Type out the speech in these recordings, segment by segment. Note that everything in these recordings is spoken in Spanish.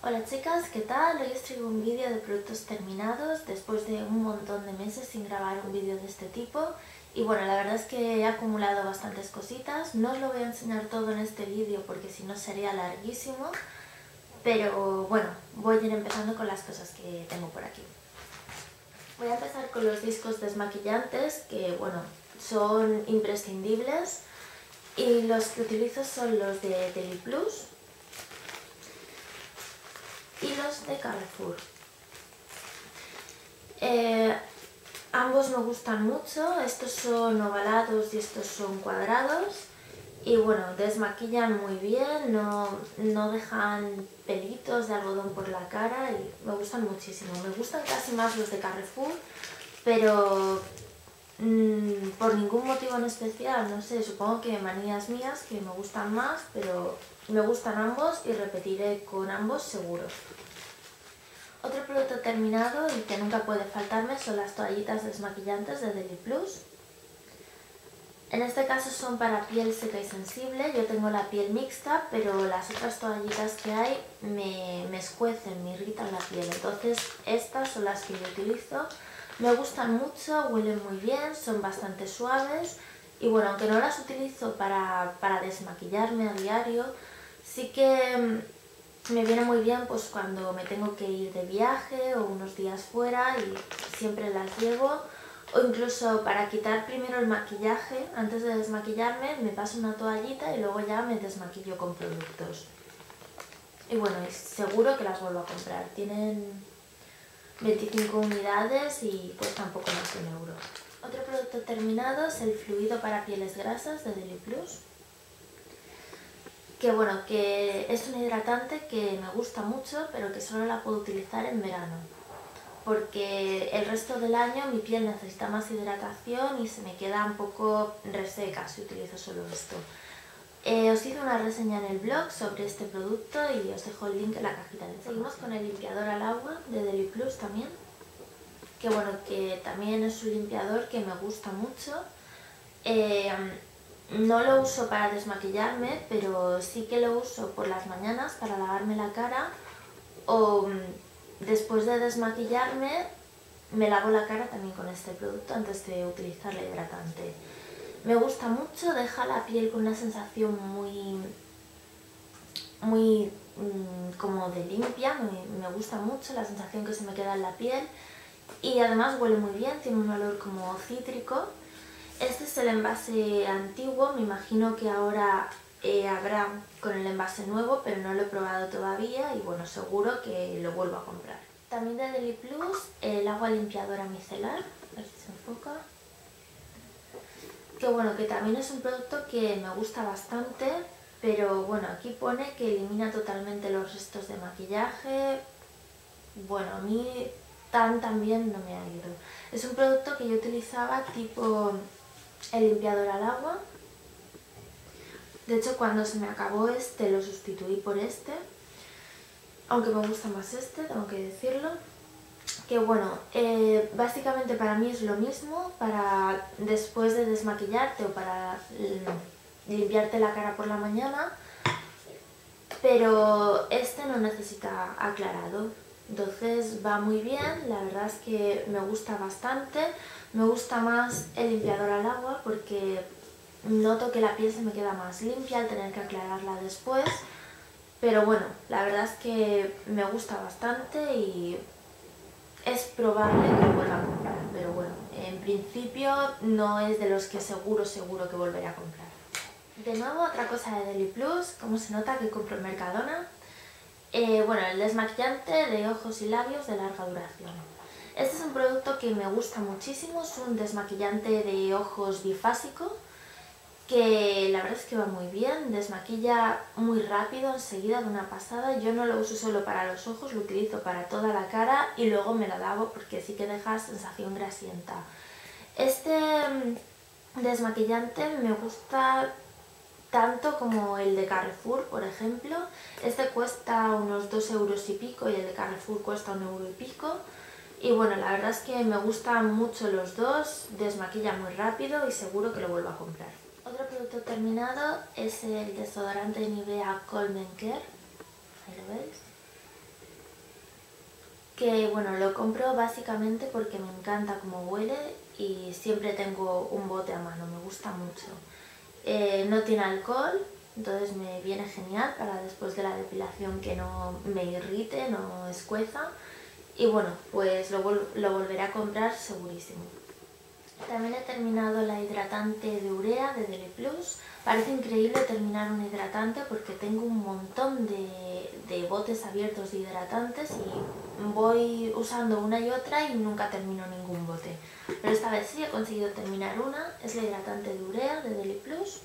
Hola chicas, ¿qué tal? Hoy os traigo un vídeo de productos terminados después de un montón de meses sin grabar un vídeo de este tipo. Y bueno, la verdad es que he acumulado bastantes cositas. No os lo voy a enseñar todo en este vídeo porque si no sería larguísimo. Pero bueno, voy a ir empezando con las cosas que tengo por aquí. Voy a empezar con los discos desmaquillantes que bueno, son imprescindibles. Y los que utilizo son los de Deli Plus y los de Carrefour. Ambos me gustan mucho, estos son ovalados y estos son cuadrados y bueno, desmaquillan muy bien, no dejan pelitos de algodón por la cara y me gustan muchísimo. Me gustan casi más los de Carrefour, pero por ningún motivo en especial, no sé, supongo que manías mías que me gustan más, pero me gustan ambos y repetiré con ambos seguro. Otro producto terminado y que nunca puede faltarme son las toallitas desmaquillantes de Deli Plus. En este caso son para piel seca y sensible, yo tengo la piel mixta, pero las otras toallitas que hay me escuecen, me irritan la piel, entonces estas son las que yo utilizo. Me gustan mucho, huelen muy bien, son bastante suaves y bueno, aunque no las utilizo para desmaquillarme a diario, sí que me viene muy bien pues cuando me tengo que ir de viaje o unos días fuera y siempre las llevo, o incluso para quitar primero el maquillaje, antes de desmaquillarme me paso una toallita y luego ya me desmaquillo con productos. Y bueno, seguro que las vuelvo a comprar, tienen 25 unidades y cuestan poco más de €1. Otro producto terminado es el fluido para pieles grasas de Deli Plus. Que bueno, que es un hidratante que me gusta mucho, pero que solo la puedo utilizar en verano. Porque el resto del año mi piel necesita más hidratación y se me queda un poco reseca si utilizo solo esto. Os hice una reseña en el blog sobre este producto y os dejo el link en la cajita de información. Seguimos con el limpiador al agua de Deli Plus también. Que bueno, que también es un limpiador que me gusta mucho. No lo uso para desmaquillarme, pero sí que lo uso por las mañanas para lavarme la cara o después de desmaquillarme me lavo la cara también con este producto antes de utilizar el hidratante. Me gusta mucho, deja la piel con una sensación muy como de limpia, me gusta mucho la sensación que se me queda en la piel y además huele muy bien, tiene un olor como cítrico. Este es el envase antiguo, me imagino que ahora habrá con el envase nuevo, pero no lo he probado todavía y bueno, seguro que lo vuelvo a comprar. También de Deli Plus, el agua limpiadora micelar, a ver si se enfoca. Que bueno, que también es un producto que me gusta bastante, pero bueno, aquí pone que elimina totalmente los restos de maquillaje. Bueno, a mí tan bien no me ha ido. Es un producto que yo utilizaba tipo el limpiador al agua. De hecho, cuando se me acabó este lo sustituí por este, aunque me gusta más este, tengo que decirlo. Que bueno, básicamente para mí es lo mismo para después de desmaquillarte o para limpiarte la cara por la mañana, pero este no necesita aclarado, entonces va muy bien, la verdad es que me gusta bastante. Me gusta más el limpiador al agua porque noto que la piel se me queda más limpia al tener que aclararla después, pero bueno, la verdad es que me gusta bastante y es probable que lo vuelva a comprar, pero bueno, en principio no es de los que seguro que volveré a comprar. De nuevo, otra cosa de Deli Plus, como se nota que compro en Mercadona. Bueno, el desmaquillante de ojos y labios de larga duración. Este es un producto que me gusta muchísimo, es un desmaquillante de ojos bifásico que la verdad es que va muy bien, desmaquilla muy rápido, enseguida de una pasada. Yo no lo uso solo para los ojos, lo utilizo para toda la cara y luego me lo lavo porque sí que deja sensación grasienta. Este desmaquillante me gusta tanto como el de Carrefour, por ejemplo. Este cuesta unos 2 euros y pico y el de Carrefour cuesta 1 euro y pico. Y bueno, la verdad es que me gustan mucho los dos, desmaquilla muy rápido y seguro que lo vuelvo a comprar. Otro producto terminado es el desodorante Nivea Calm & Care, ahí lo veis. que bueno, lo compro básicamente porque me encanta cómo huele y siempre tengo un bote a mano, me gusta mucho. No tiene alcohol, entonces me viene genial para después de la depilación que no me irrite, no escueza. Y bueno, pues lo volveré a comprar segurísimo. También he terminado la hidratante de urea de Deli Plus. Parece increíble terminar un hidratante porque tengo un montón de botes abiertos de hidratantes y voy usando una y otra y nunca termino ningún bote. Pero esta vez sí he conseguido terminar una. Es la hidratante de urea de Deli Plus,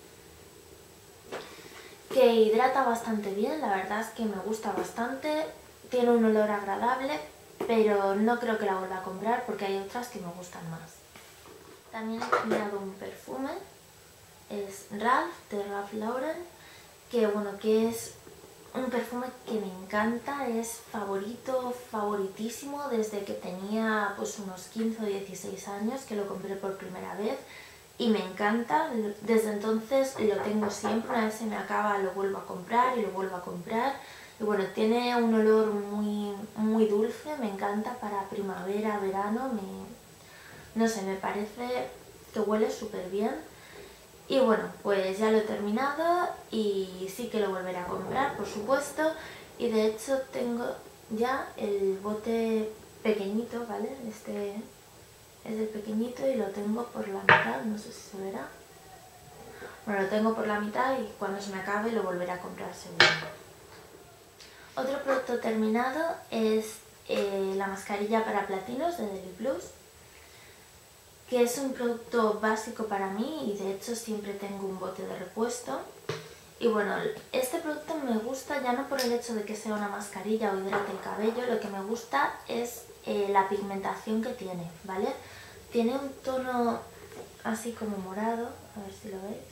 que hidrata bastante bien, la verdad es que me gusta bastante. Tiene un olor agradable, pero no creo que la vuelva a comprar porque hay otras que me gustan más. También he terminado un perfume, es Ralph, de Ralph Lauren, que bueno, que es un perfume que me encanta, es favoritísimo desde que tenía pues unos 15 o 16 años que lo compré por primera vez y me encanta, desde entonces lo tengo siempre, una vez se me acaba lo vuelvo a comprar y lo vuelvo a comprar. Y bueno, tiene un olor muy dulce, me encanta para primavera, verano, no sé, me parece que huele súper bien. Y bueno, pues ya lo he terminado y sí que lo volveré a comprar, por supuesto. Y de hecho tengo ya el bote pequeñito, ¿vale? Este es el pequeñito y lo tengo por la mitad, no sé si se verá. Bueno, lo tengo por la mitad y cuando se me acabe lo volveré a comprar seguro. Otro producto terminado es la mascarilla para platinos de Deli Plus, que es un producto básico para mí y de hecho siempre tengo un bote de repuesto. Y bueno, este producto me gusta ya no por el hecho de que sea una mascarilla o hidrate el cabello, lo que me gusta es la pigmentación que tiene, ¿vale? Tiene un tono así como morado, a ver si lo veis.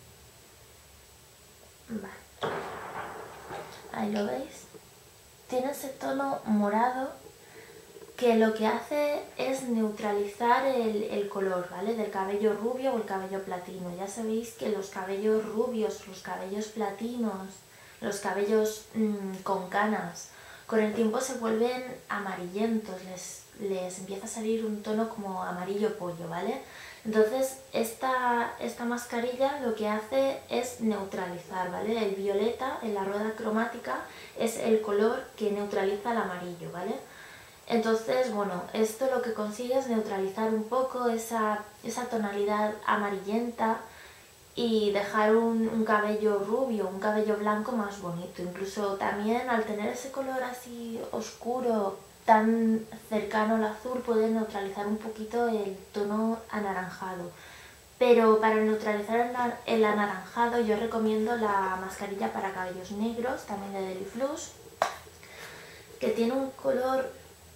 Vale, ahí lo veis. Tiene ese tono morado que lo que hace es neutralizar el color, ¿vale? Del cabello rubio o el cabello platino. Ya sabéis que los cabellos rubios, los cabellos platinos, los cabellos con canas, con el tiempo se vuelven amarillentos, les empieza a salir un tono como amarillo pollo, ¿vale? Entonces esta mascarilla lo que hace es neutralizar, ¿vale? El violeta en la rueda cromática es el color que neutraliza el amarillo, ¿vale? Entonces, bueno, esto lo que consigue es neutralizar un poco esa tonalidad amarillenta y dejar un cabello rubio, un cabello blanco más bonito. Incluso también al tener ese color así oscuro, tan cercano al azul, puede neutralizar un poquito el tono anaranjado. Pero para neutralizar el anaranjado yo recomiendo la mascarilla para cabellos negros, también de Deli Plus, que tiene un color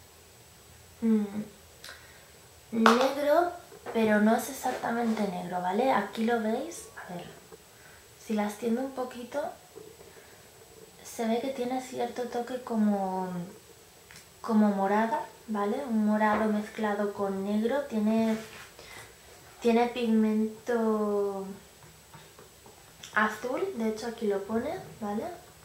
negro, pero no es exactamente negro, ¿vale? Aquí lo veis, a ver, si la extiendo un poquito, se ve que tiene cierto toque como morada, ¿vale? Un morado mezclado con negro, tiene pigmento azul, de hecho aquí lo pone, ¿vale?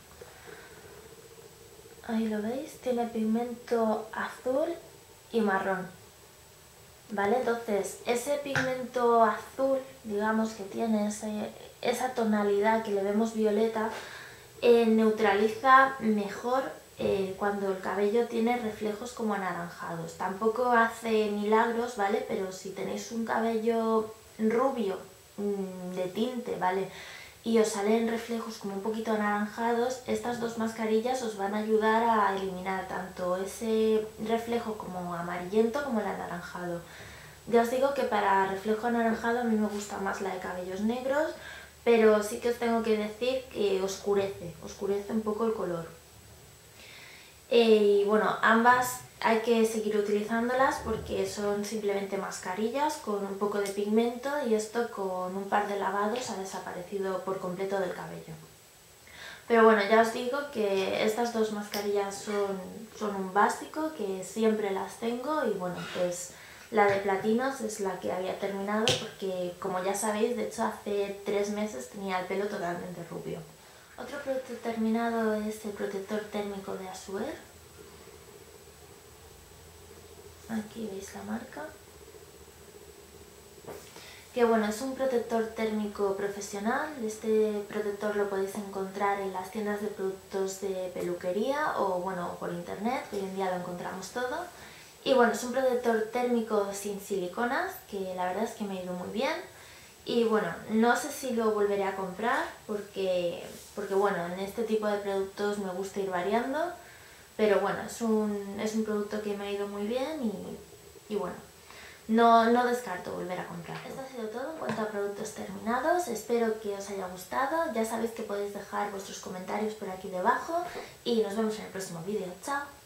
Ahí lo veis, tiene pigmento azul y marrón, ¿vale? Entonces ese pigmento azul, digamos que tiene esa tonalidad que le vemos violeta, neutraliza mejor cuando el cabello tiene reflejos como anaranjados. Tampoco hace milagros, ¿vale? Pero si tenéis un cabello rubio de tinte, ¿vale? Y os salen reflejos como un poquito anaranjados, estas dos mascarillas os van a ayudar a eliminar tanto ese reflejo como amarillento como el anaranjado. Ya os digo que para reflejo anaranjado a mí me gusta más la de cabellos negros, pero sí que os tengo que decir que oscurece un poco el color. Y bueno, ambas hay que seguir utilizándolas porque son simplemente mascarillas con un poco de pigmento y esto con un par de lavados ha desaparecido por completo del cabello. Pero bueno, ya os digo que estas dos mascarillas son un básico, que siempre las tengo y bueno, pues la de platinos es la que había terminado porque, como ya sabéis, de hecho hace 3 meses tenía el pelo totalmente rubio. Otro producto terminado es el protector térmico de Asuer. Aquí veis la marca. Que bueno, es un protector térmico profesional. Este protector lo podéis encontrar en las tiendas de productos de peluquería o bueno, por internet, hoy en día lo encontramos todo. Y bueno, es un protector térmico sin siliconas, que la verdad es que me ha ido muy bien. Y bueno, no sé si lo volveré a comprar porque bueno, en este tipo de productos me gusta ir variando. Pero bueno, es un producto que me ha ido muy bien y bueno, no descarto volver a comprar. Esto ha sido todo en cuanto a productos terminados. Espero que os haya gustado. Ya sabéis que podéis dejar vuestros comentarios por aquí debajo y nos vemos en el próximo vídeo. ¡Chao!